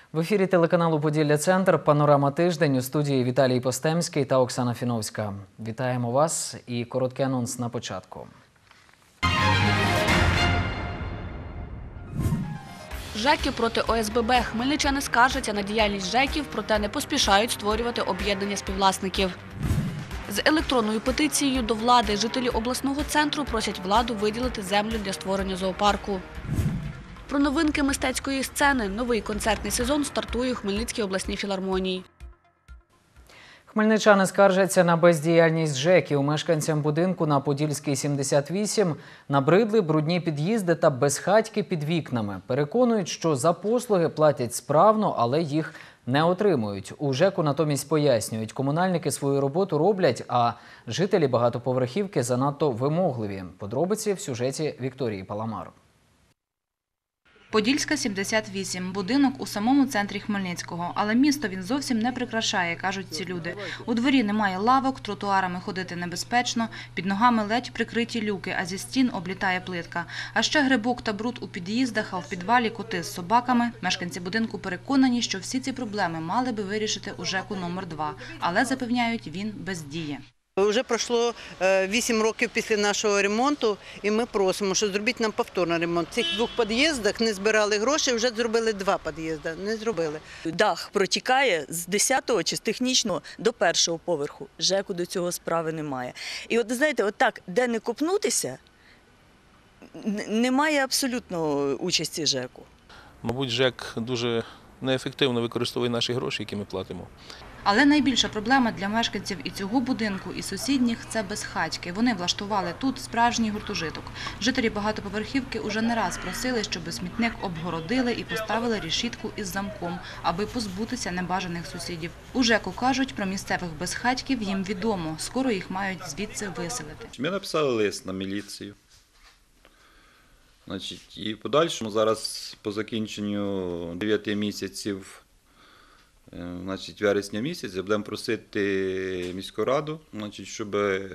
В ефірі телеканалу «Поділля-Центр» «Панорама тиждень», у студії Віталій Постемський та Оксана Фіновська. Вітаємо вас і короткий анонс на початку. ЖЕКів проти ОСББ. Хмельничани скаржаться на діяльність ЖЕКів, проте не поспішають створювати об'єднання співвласників. З електронною петицією до влади жителі обласного центру просять владу виділити землю для створення зоопарку. Про новинки мистецької сцени. Новий концертний сезон стартує у Хмельницькій обласній філармонії. Хмельничани скаржаться на бездіяльність ЖЕКів. Мешканцям будинку на Подільській, 78 набридли брудні під'їзди та безхатьки під вікнами. Переконують, що за послуги платять справно, але їх не отримують. У ЖЕКу натомість пояснюють, комунальники свою роботу роблять, а жителі багатоповерхівки занадто вимогливі. Подробиці в сюжеті Вікторії Паламар. Подільська, 78. Будинок у самому центрі Хмельницького. Але місто він зовсім не прикрашає, кажуть ці люди. У дворі немає лавок, тротуарами ходити небезпечно, під ногами ледь прикриті люки, а зі стін облітає плитка. А ще грибок та бруд у під'їздах, а в підвалі коти з собаками. Мешканці будинку переконані, що всі ці проблеми мали би вирішити у ЖЕКу номер 2. Але, запевняють, він бездіє. Вже пройшло 8 років після нашого ремонту, і ми просимо, що зробіть нам повторний ремонт. В цих 2 під'їздах не збирали гроші, вже зробили 2 під'їзди, не зробили. Дах протікає з 10-го чи з технічного до 1-го поверху. ЖЕКу до цього справи немає. І от, знаєте, отак, де не копнутися, немає абсолютно участі ЖЕКу. Мабуть, ЖЕК дуже неефективно використовує наші гроші, які ми платимо. Але найбільша проблема для мешканців і цього будинку, і сусідніх – це безхатьки. Вони влаштували тут справжній гуртожиток. Жителі багатоповерхівки уже не раз просили, щоб смітник обгородили і поставили решітку із замком, аби позбутися небажаних сусідів. У ЖЕКу кажуть, про місцевих безхатьків їм відомо. Скоро їх мають звідси виселити. Ми написали лист на міліцію. І в подальшому зараз по закінченню 9 місяців, вересня місяця, будемо просити міську раду, щоб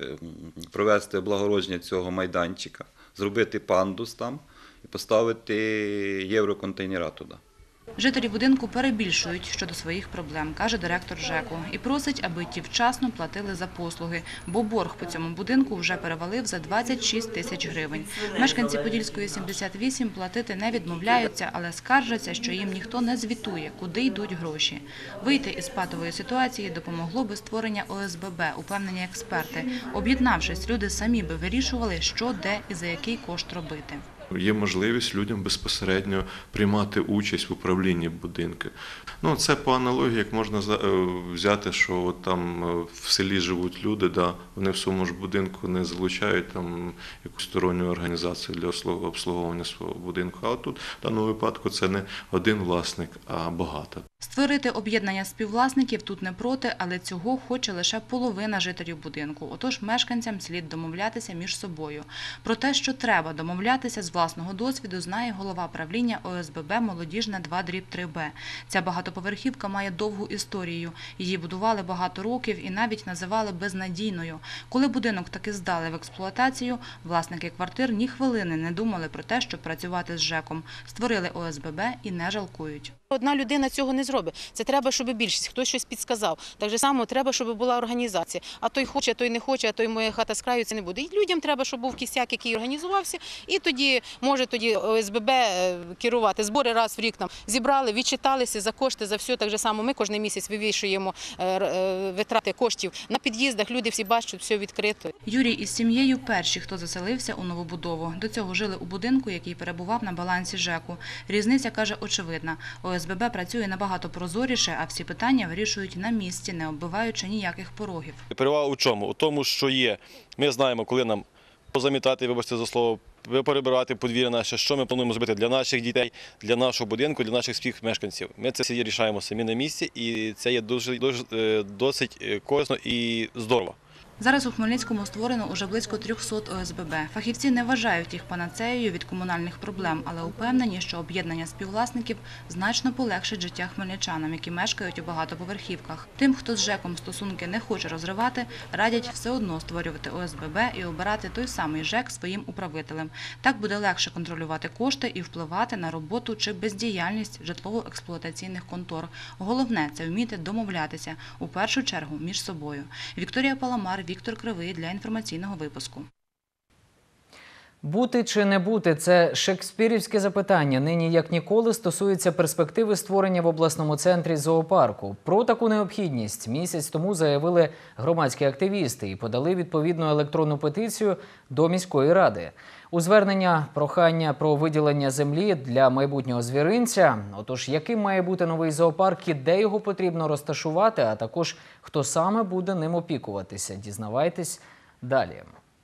провести облагородження цього майданчика, зробити пандус там і поставити євроконтейнера туди. Жителі будинку перебільшують щодо своїх проблем, каже директор ЖЕКу, і просить, аби ті вчасно платили за послуги, бо борг по цьому будинку вже перевалив за 26 тисяч гривень. Мешканці Подільської, 78 платити не відмовляються, але скаржаться, що їм ніхто не звітує, куди йдуть гроші. Вийти із патової ситуації допомогло би створення ОСББ, упевнені експерти. Об'єднавшись, люди самі би вирішували, що, де і за який кошт робити. Є можливість людям безпосередньо приймати участь в управлінні будинку. Це по аналогії, як можна взяти, що там в селі живуть люди, вони в своєму ж будинку не залучають якусь сторонню організацію для обслуговування свого будинку. А тут в даному випадку це не один власник, а багато. Створити об'єднання співвласників тут не проти, але цього хоче лише половина жителів будинку. Отож, мешканцям слід домовлятися між собою. Про те, що треба домовлятися з власного досвіду, знає голова правління ОСББ «Молодіжна 2/3Б». Ця багатоповерхівка має довгу історію. Її будували багато років і навіть називали безнадійною. Коли будинок таки здали в експлуатацію, власники квартир ні хвилини не думали про те, щоб працювати з ЖЕКом. Створили ОСББ і не жалкують. Одна людина цього не зробить. Це треба, щоб більшість, хтось щось підсказав. Так же само треба, щоб була організація. А той хоче, а той не хоче, а той моя хата з краю, це не буде. І людям треба, щоб був кістяк, який організувався, і тоді може ОСББ керувати. Збори раз в рік зібрали, відчиталися за кошти, за все. Так же само ми кожен місяць вивішуємо витрати коштів на під'їздах, люди всі бачать, все відкрито. Юрій із сім'єю перші, хто заселився у новобудову. До цього жили у будинку, який перебував на балансі ЖЕКу. Різниця, каже, очевидна. ОСББ працює набагато прозоріше, а всі питання вирішують на місці, не оббиваючи ніяких порогів. Перевага у чому? У тому, що ми знаємо, коли нам позамітати, вибачте за слово, перебирати подвір'я наше, що ми плануємо зробити для наших дітей, для нашого будинку, для наших співмешканців. Ми це всі рішаємо самі на місці, і це є досить корисно і здорово. Зараз у Хмельницькому створено уже близько 300 ОСББ. Фахівці не вважають їх панацеєю від комунальних проблем, але упевнені, що об'єднання співвласників значно полегшить життя хмельничанам, які мешкають у багатоповерхівках. Тим, хто з ЖЕКом стосунки не хоче розривати, радять все одно створювати ОСББ і обирати той самий ЖЕК своїм управителем. Так буде легше контролювати кошти і впливати на роботу чи бездіяльність житлово-експлуатаційних контор. Головне – це вміти домовлятися, у першу чергу, між собою. Вікторія Паламар, Віктор Кривий для інформаційного випуску. Бути чи не бути – це шекспірівське запитання. Нині як ніколи стосується перспективи створення в обласному центрі зоопарку. Про таку необхідність місяць тому заявили громадські активісти і подали відповідну електронну петицію до міської ради. У звернення прохання про виділення землі для майбутнього звіринця. Отож, яким має бути новий зоопарк і де його потрібно розташувати, а також хто саме буде ним опікуватися. Дізнавайтесь далі.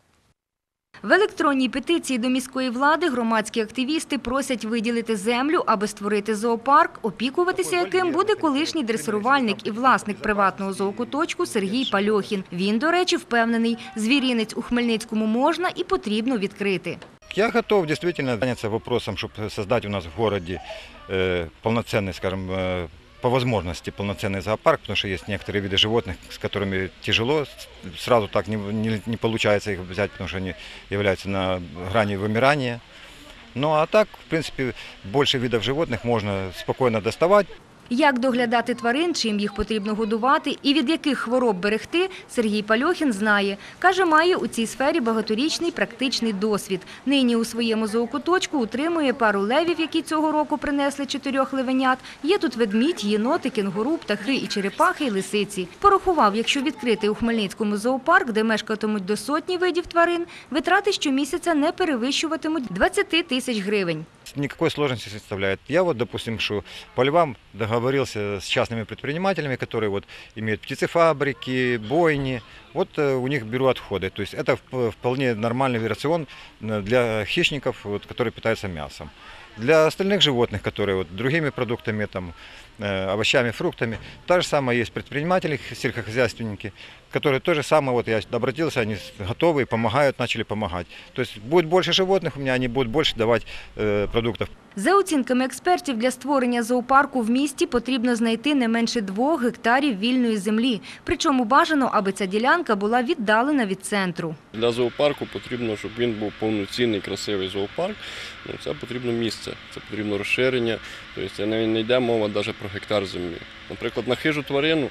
В електронній петиції до міської влади громадські активісти просять виділити землю, аби створити зоопарк, опікуватися яким буде колишній дресирувальник і власник приватного зоокуточку Сергій Пальохін. Він, до речі, впевнений, звіринець у Хмельницькому можна і потрібно відкрити. Я готов действительно заняться вопросом, чтобы создать у нас в городе полноценный, скажем, по возможности полноценный зоопарк, потому что есть некоторые виды животных, с которыми тяжело, сразу так не получается их взять, потому что они являются на грани вымирания. Ну а так, в принципе, больше видов животных можно спокойно доставать. Як доглядати тварин, чим їх потрібно годувати і від яких хвороб берегти, Сергій Пальохін знає. Каже, має у цій сфері багаторічний практичний досвід. Нині у своєму зоокуточку утримує пару левів, які цього року принесли 4 левенят. Є тут ведмідь, єноти, кенгуру, птахи і черепахи, і лисиці. Порахував, якщо відкрити у Хмельницькому зоопарк, де мешкатимуть до 100 видів тварин, витрати щомісяця не перевищуватимуть 20 тисяч гривень. Никакой сложности не составляет. Я вот, допустим, что по львам договорился с частными предпринимателями, которые вот имеют птицефабрики, бойни. Вот у них беру отходы. То есть это вполне нормальный рацион для хищников, вот, которые питаются мясом. Для остальных животных, которые вот, другими продуктами, там, овощами, фруктами, та же самая есть предприниматели, сельскохозяйственники, которые то же самое, вот я обратился, они готовы, помогают, начали помогать. То есть будет больше животных у меня, они будут больше давать продуктов. За оцінками експертів, для створення зоопарку в місті потрібно знайти не менше 2 гектарів вільної землі. Причому бажано, аби ця ділянка була віддалена від центру. Для зоопарку потрібно, щоб він був повноцінний, красивий зоопарк. Це потрібно місце, це потрібно розширення. Тобто це не йде мова навіть про гектар землі. Наприклад, на хижу тварину,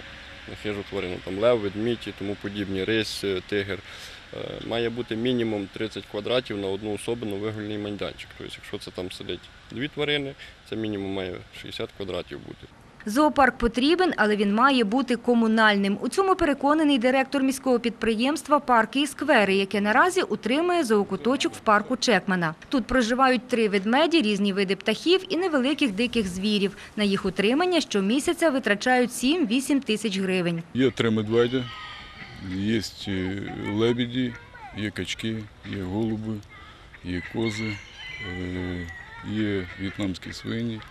там лев, ведмідь і тому подібні, рись, тигр, має бути мінімум 30 квадратів на одну особу на вигульний майданчик. Тобто, якщо це там сидить 2 тварини, це мінімум має 60 квадратів бути. Зоопарк потрібен, але він має бути комунальним. У цьому переконаний директор міського підприємства «Парки і сквери», яке наразі утримує зоокуточок в парку Чекмана. Тут проживають 3 ведмеді, різні види птахів і невеликих диких звірів. На їх утримання щомісяця витрачають 7-8 тисяч гривень. Є 3 медведя, є лебеді, є качки, є голуби, є кози, є в'єтнамські свині.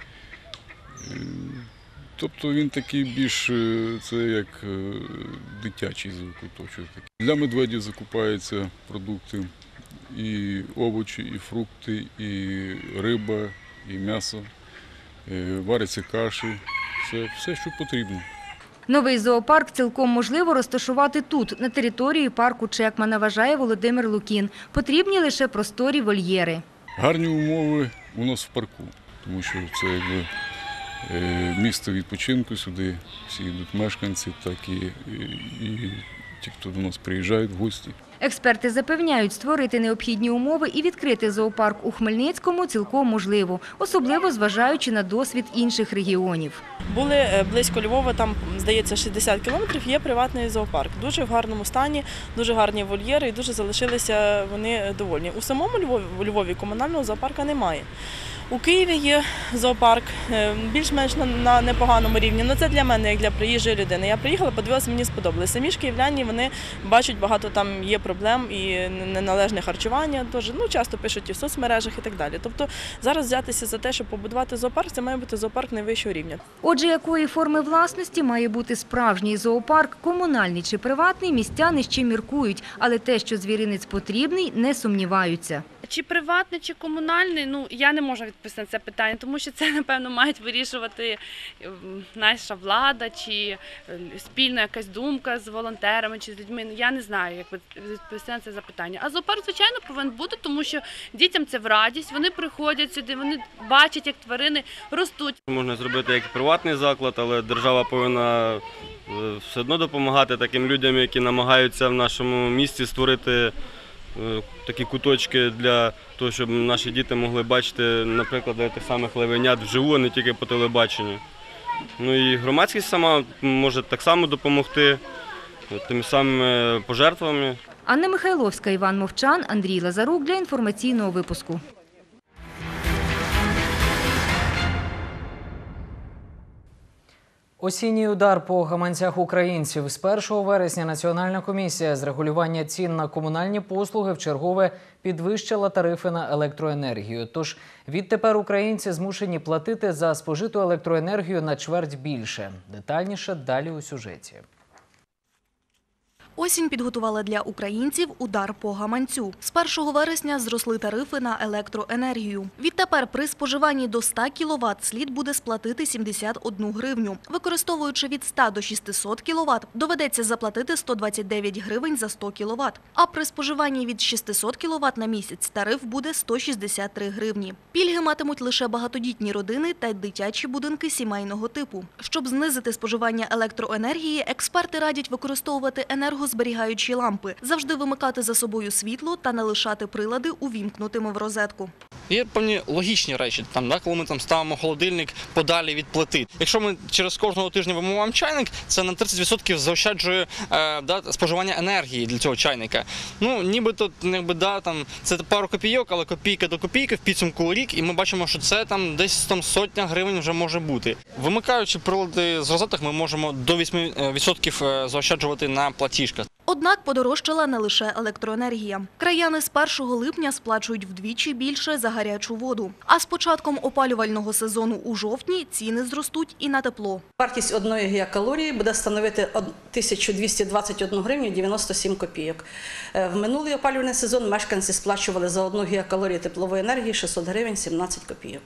Тобто він такий більш, це як дитячий зоокуточок. Для медведів закупаються продукти, і овочі, і фрукти, і риба, і м'ясо, варяться каші, все, що потрібно. Новий зоопарк цілком можливо розташувати тут, на території парку Чекмана, вважає Володимир Лукін. Потрібні лише просторі вольєри. Гарні умови у нас в парку, тому що це якби місто відпочинку, сюди всі йдуть мешканці, так і ті, хто до нас приїжджають в гості. Експерти запевняють, створити необхідні умови і відкрити зоопарк у Хмельницькому цілком можливо, особливо зважаючи на досвід інших регіонів. Були близько Львова, там, здається, 60 кілометрів, є приватний зоопарк. Дуже в гарному стані, дуже гарні вольєри і дуже залишилися вони довольні. У самому Львові комунального зоопарка немає. У Києві є зоопарк, більш-менш на непоганому рівні. Ну, це для мене, як для приїжджої людини. Я приїхала, подивилася, мені сподобалося. Самі ж київляні, вони бачать, багато там є проблем і неналежне харчування. Тож, часто пишуть і в соцмережах і так далі. Тобто зараз взятися за те, щоб побудувати зоопарк, це має бути зоопарк найвищого рівня. Отже, якої форми власності має бути справжній зоопарк, комунальний чи приватний, містяни ще міркують. Але те, що звіринець потрібний, не сумніваються. Чи приватний, чи комунальний, я не можу відповісти на це питання, тому що це, напевно, мають вирішувати наша влада, чи спільна якась думка з волонтерами, чи з людьми. Я не знаю, як відповісти на це запитання. А зоопарк, звичайно, повинен бути, тому що дітям це в радість, вони приходять сюди, вони бачать, як тварини ростуть. Можна зробити як приватний заклад, але держава повинна все одно допомагати таким людям, які намагаються в нашому місті створити такі куточки для того, щоб наші діти могли бачити, наприклад, тих самих левенят вживу, а не тільки по телебаченню. І громадськість сама може так само допомогти тими самими пожертвами. Анна Михайловська, Іван Мовчан, Андрій Лазарук для інформаційного випуску. Осінній удар по гаманцях українців. З 1 вересня Національна комісія з регулювання цін на комунальні послуги вчергове підвищила тарифи на електроенергію. Тож відтепер українці змушені платити за спожиту електроенергію на чверть більше. Детальніше далі у сюжеті. Осінь підготувала для українців удар по гаманцю. З 1 вересня зросли тарифи на електроенергію. Відтепер при споживанні до 100 кВт слід буде сплатити 71 гривню. Використовуючи від 100 до 600 кВт, доведеться заплатити 129 гривень за 100 кВт. А при споживанні від 600 кВт на місяць тариф буде 163 гривні. Пільги матимуть лише багатодітні родини та дитячі будинки сімейного типу. Щоб знизити споживання електроенергії, експерти радять використовувати енергозберігаючі лампи, завжди вимикати за собою світло та не лишати прилади увімкнутими в розетку. Є певні логічні речі, коли ми ставимо холодильник подалі від плити. Якщо ми через кожного тижня вимиваємо чайник, це на 30% заощаджує споживання енергії для цього чайника. Нібито це пару копійок, але копійка до копійки в підсумку рік, і ми бачимо, що це десь сотня гривень вже може бути. Вимикаючи прилади з розеток, ми можемо до 8% заощаджувати на платіжках. Однак подорожчала не лише електроенергія. Краяни з 1 липня сплачують вдвічі більше за гарячу воду. А з початком опалювального сезону у жовтні ціни зростуть і на тепло. Вартість одної гігакалорії буде становити 1221 гривню 97 копійок. В минулий опалювальний сезон мешканці сплачували за 1 гігакалорію теплової енергії 600 гривень 17 копійок.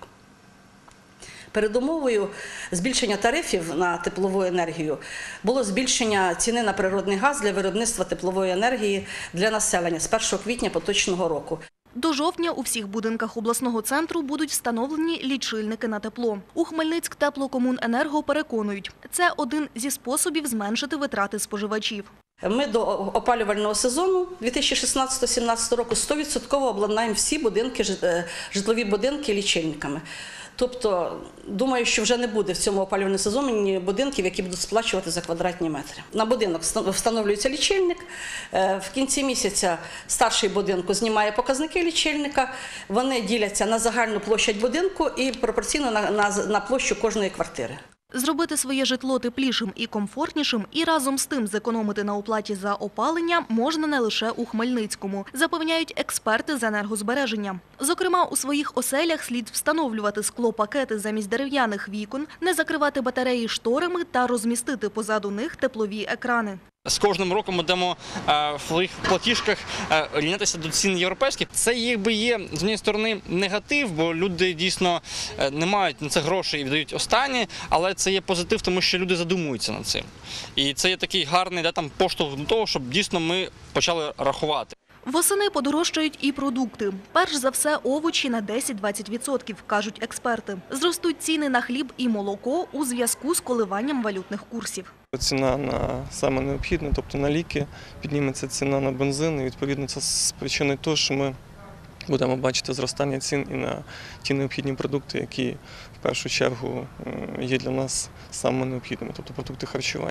Передумовою збільшення тарифів на теплову енергію було збільшення ціни на природний газ для виробництва теплової енергії для населення з 1 квітня поточного року. До жовтня у всіх будинках обласного центру будуть встановлені лічильники на тепло. У Хмельницьк-Теплокомуненерго переконують, це один зі способів зменшити витрати споживачів. Ми до опалювального сезону 2016-2017 року 100% обладнаємо всі будинки, житлові будинки лічильниками. Тобто, думаю, що вже не буде в цьому опалювальному сезоні будинків, які будуть сплачувати за квадратні метри. На будинок встановлюється лічильник, в кінці місяця старший будинку знімає показники лічильника, вони діляться на загальну площадь будинку і пропорційно на площу кожної квартири. Зробити своє житло теплішим і комфортнішим і разом з тим зекономити на оплаті за опалення можна не лише у Хмельницькому, запевняють експерти з енергозбереження. Зокрема, у своїх оселях слід встановлювати склопакети замість дерев'яних вікон, не закривати батареї шторами та розмістити позаду них теплові екрани. З кожним роком ми йдемо в своїх платіжках рівнятися до цін європейських. Це є, з однієї сторони, негатив, бо люди дійсно не мають на це грошей і віддають останні, але це є позитив, тому що люди задумуються над цим. І це є такий гарний поштовх до того, щоб дійсно ми почали рахувати. Восени подорожчають і продукти. Перш за все овочі на 10-20%, кажуть експерти. Зростуть ціни на хліб і молоко у зв'язку з коливанням валютних курсів. Ціна на саме необхідне, тобто на ліки, підніметься ціна на бензин, і відповідно це спричинить те, що ми будемо бачити зростання цін і на ті необхідні продукти, які в першу чергу є для нас саме необхідними, тобто продукти харчування.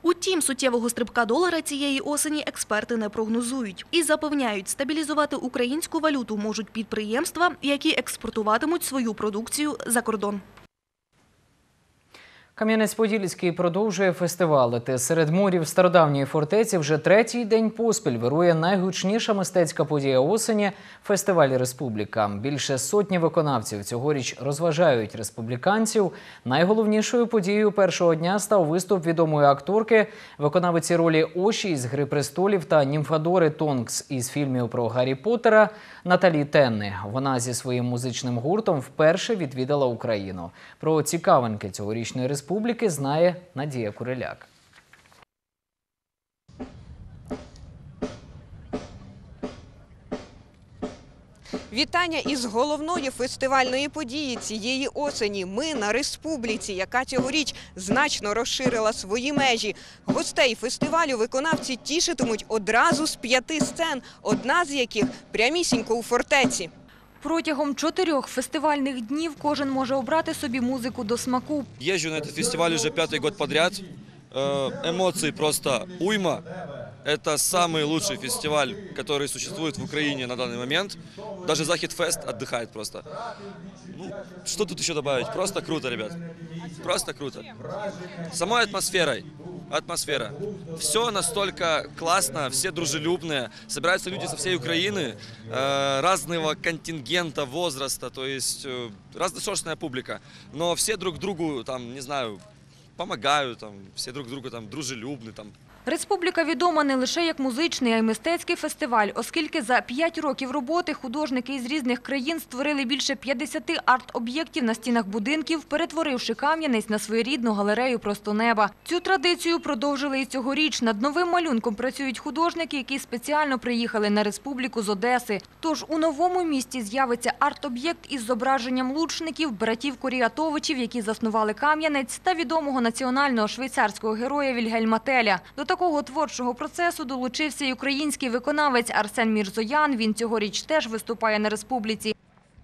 Утім, суттєвого стрибка долара цієї осені експерти не прогнозують. І запевняють, стабілізувати українську валюту можуть підприємства, які експортуватимуть свою продукцію за кордон. Кам'янець-Подільський продовжує фестивалити. Серед мурів стародавньої фортеці вже третій день поспіль вирує найгучніша мистецька подія осені – фестиваль «Республіка». Більше сотні виконавців цьогоріч розважають республіканців. Найголовнішою подією першого дня став виступ відомої акторки, виконавиці ролі Оші із «Гри престолів» та німфадори Тонкс із фільмів про Гаррі Поттера Наталі Тенни. Вона зі своїм музичним гуртом вперше відвідала Україну. Про цікавинки цьогорічної республіки знає Надія Куриляк. Вітання із головної фестивальної події цієї осені. Ми на Республіці, яка цьогоріч значно розширила свої межі. Гостей фестивалю виконавці тішитимуть одразу з 5 сцен, одна з яких прямісінько у фортеці. Протягом 4 фестивальних днів кожен може обрати собі музику до смаку. Езжу на этот фестиваль уже 5-й год подряд. Эмоций просто уйма. Это самый лучший фестиваль, который существует в Украине на данный момент. Даже Захидфест отдыхает просто. Ну, что тут еще добавить? Просто круто, ребят. Просто круто. Самой атмосферой. Атмосфера. Все настолько классно, все дружелюбные. Собираются люди со всей Украины, разного контингента, возраста, то есть разношерстная публика. Но все друг другу, там, не знаю, помогают, там, все друг другу там, дружелюбны. Там. Республіка відома не лише як музичний, а й мистецький фестиваль, оскільки за 5 років роботи художники із різних країн створили більше 50 арт-об'єктів на стінах будинків, перетворивши Кам'янець на своєрідну галерею просто неба. Цю традицію продовжили і цьогоріч. Над новим малюнком працюють художники, які спеціально приїхали на Республіку з Одеси. Тож у новому місті з'явиться арт-об'єкт із зображенням лучників, братів Куріатовичів, які заснували Кам'янець, та відомого національного швейцарського героя Вільгельма Теля. До такого творчого процесу долучився й український виконавець Арсен Мірзоян. Він цьогоріч теж виступає на Республіці.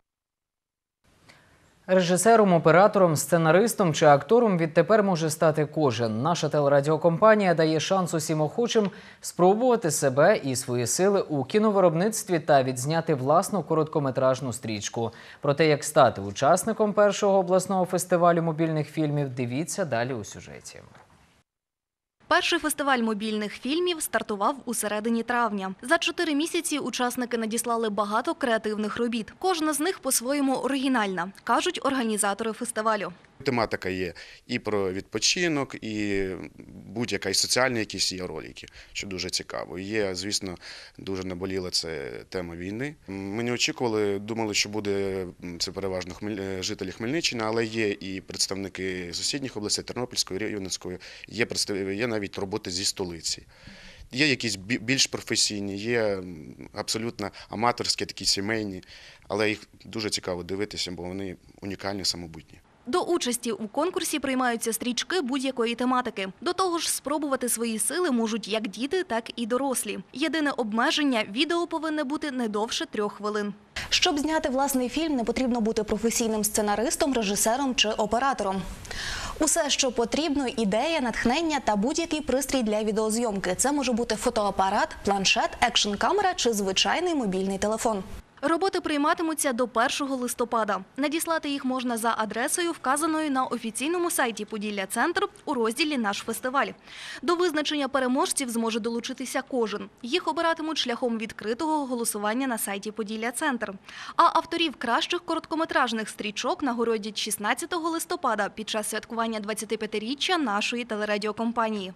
Режисером, оператором, сценаристом чи актором відтепер може стати кожен. Наша телерадіокомпанія дає шанс усім охочим спробувати себе і свої сили у кіновиробництві та відзняти власну короткометражну стрічку. Про те, як стати учасником першого обласного фестивалю мобільних фільмів, дивіться далі у сюжеті. Перший фестиваль мобільних фільмів стартував у середині травня. За 4 місяці учасники надіслали багато креативних робіт. Кожна з них по-своєму оригінальна, кажуть організатори фестивалю. Тематика є і про відпочинок, і будь-яка, і соціальні якісь є ролики, що дуже цікаво. Є, звісно, дуже наболіла це тема війни. Ми не очікували, думали, що буде це переважно жителі Хмельниччини, але є і представники сусідніх областей, Тернопільської, Рівненської, є навіть роботи зі столиці. Є якісь більш професійні, є абсолютно аматорські, такі сімейні, але їх дуже цікаво дивитися, бо вони унікальні, самобутні. До участі у конкурсі приймаються стрічки будь-якої тематики. До того ж, спробувати свої сили можуть як діти, так і дорослі. Єдине обмеження – відео повинне бути не довше 3 хвилин. Щоб зняти власний фільм, не потрібно бути професійним сценаристом, режисером чи оператором. Усе, що потрібно – ідея, натхнення та будь-який пристрій для відеозйомки. Це може бути фотоапарат, планшет, екшн-камера чи звичайний мобільний телефон. Роботи прийматимуться до 1 листопада. Надіслати їх можна за адресою, вказаною на офіційному сайті «Поділля-Центр» у розділі «Наш фестиваль». До визначення переможців зможе долучитися кожен. Їх обиратимуть шляхом відкритого голосування на сайті «Поділля-Центр». А авторів кращих короткометражних стрічок нагородять 16 листопада під час святкування 25-річчя нашої телерадіокомпанії.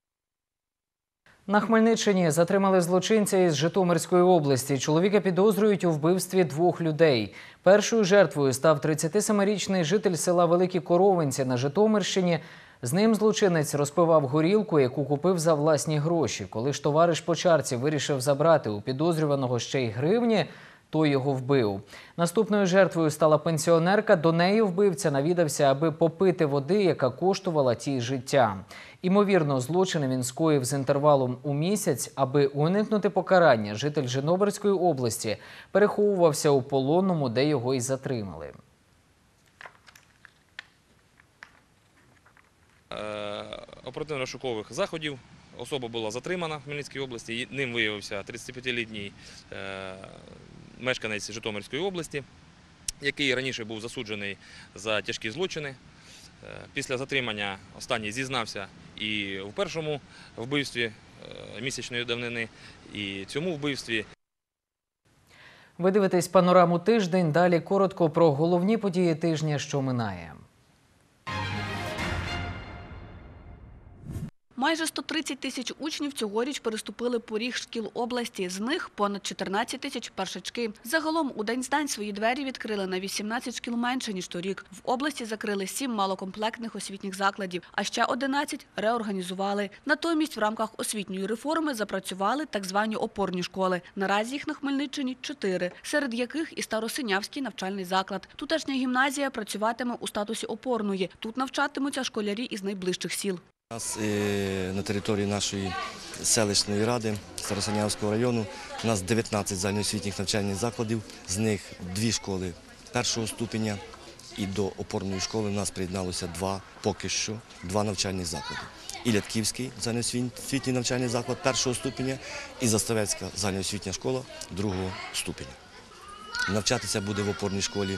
На Хмельниччині затримали злочинця із Житомирської області. Чоловіка підозрюють у вбивстві 2 людей. Першою жертвою став 37-річний житель села Великі Коровинці на Житомирщині. З ним злочинець розпивав горілку, яку купив за власні гроші. Коли ж товариш по чарці вирішив забрати у підозрюваного ще й гривні, той його вбив. Наступною жертвою стала пенсіонерка. До неї вбивця навідався, аби попити води, яка коштувала тій життя. Імовірно, злочин він скоїв з інтервалом у місяць. Аби уникнути покарання, житель Житомирської області переховувався у Полонному, де його і затримали. оперативно-розшукових заходів. Особа була затримана в Хмельницькій області, і ним виявився 35-літній мешканець Житомирської області, який раніше був засуджений за тяжкі злочини. Після затримання останній зізнався і в першому вбивстві місячної давнини, і цьому вбивстві. Ви дивитесь «Панораму тиждень». Далі коротко про головні події тижня, що минає. Майже 130 тисяч учнів цьогоріч переступили поріг шкіл області. З них понад 14 тисяч – першачки. Загалом у день здань свої двері відкрили на 18 шкіл менше, ніж торік. В області закрили 7 малокомплектних освітніх закладів, а ще 11 реорганізували. Натомість в рамках освітньої реформи запрацювали так звані опорні школи. Наразі їх на Хмельниччині 4, серед яких і Старосинявський навчальний заклад. Тутешня гімназія працюватиме у статусі опорної. Тут навчатимуться школярі із найближчих сіл. У нас на території нашої селищної ради Старосинявського району у нас 19 загальноосвітніх навчальних закладів, з них 2 школи першого ступеня, і до опорної школи у нас приєдналося поки що 2 навчальні заклади. Іллятківський загальноосвітній навчальний заклад першого ступеня і Заставецька загальноосвітня школа другого ступеня. Навчатися буде в опорній школі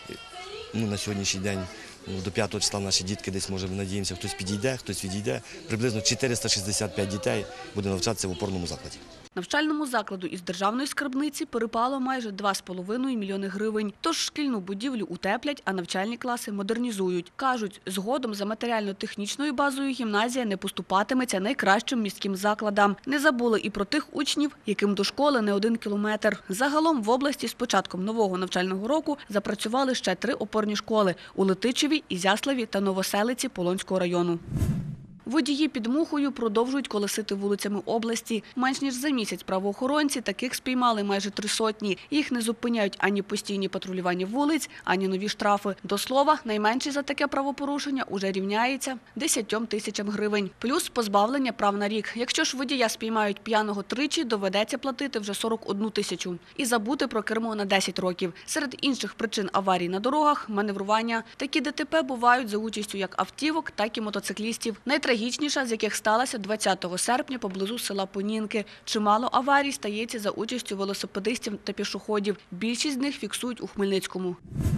на сьогоднішній день. До 5 числа наші дітки десь, може, надіємося, хтось підійде, хтось відійде. Приблизно 465 дітей буде навчатися в опорному закладі. Навчальному закладу із державної скарбниці перепало майже 2,5 мільйони гривень. Тож шкільну будівлю утеплять, а навчальні класи модернізують. Кажуть, згодом за матеріально-технічною базою гімназія не поступатиметься найкращим міським закладам. Не забули і про тих учнів, яким до школи не 1 кілометр. Загалом в області з початком нового навчального року запрацювали ще 3 опорні школи – у Летичеві, Ізяславі та Новоселиці Полонського району. Водії під Мухою продовжують колесити вулицями області. Менш ніж за місяць правоохоронці таких спіймали майже 300. Їх не зупиняють ані постійні патрулювання вулиць, ані нові штрафи. До слова, найменший за таке правопорушення уже рівняється 10 тисячам гривень. Плюс позбавлення прав на рік. Якщо ж водія спіймають п'яного тричі, доведеться платити вже 41 тисячу. І забути про кермо на 10 років. Серед інших причин аварій на дорогах – маневрування. Такі ДТП бувають за участю як автівок, так і мотоциклістів. Найтрагічніша з яких сталася 20 серпня поблизу села Понінки. Чимало аварій стається за участю велосипедистів та пішоходів. Більшість з них фіксують у Хмельницькому.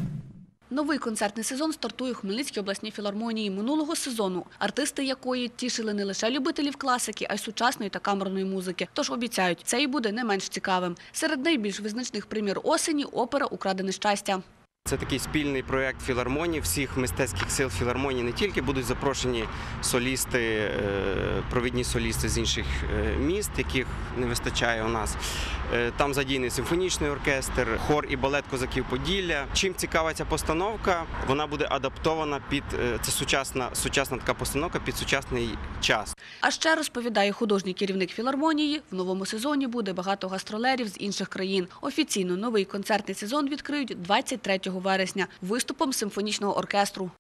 Новий концертний сезон стартує у Хмельницькій обласній філармонії. Минулого сезону артисти якої тішили не лише любителів класики, а й сучасної та камерної музики. Тож обіцяють, цей буде не менш цікавим. Серед найбільш визначних прем'єр осені – опера «Украдене щастя». Це такий спільний проєкт філармонії, всіх мистецьких сил філармонії. Не тільки будуть запрошені солісти, провідні солісти з інших міст, яких не вистачає у нас. Там задійний симфонічний оркестр, хор і балет козаків Поділля. Чим цікава ця постановка? Вона буде адаптована під, це сучасна така постановка під сучасний час. А ще, розповідає художній керівник філармонії, в новому сезоні буде багато гастролерів з інших країн. Офіційно новий концертний сезон відкриють 23 вересня виступом симфонічного оркестру.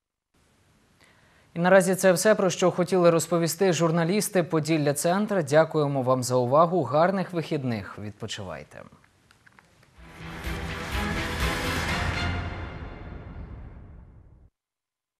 І наразі це все, про що хотіли розповісти журналісти Поділля Центр. Дякуємо вам за увагу. Гарних вихідних. Відпочивайте.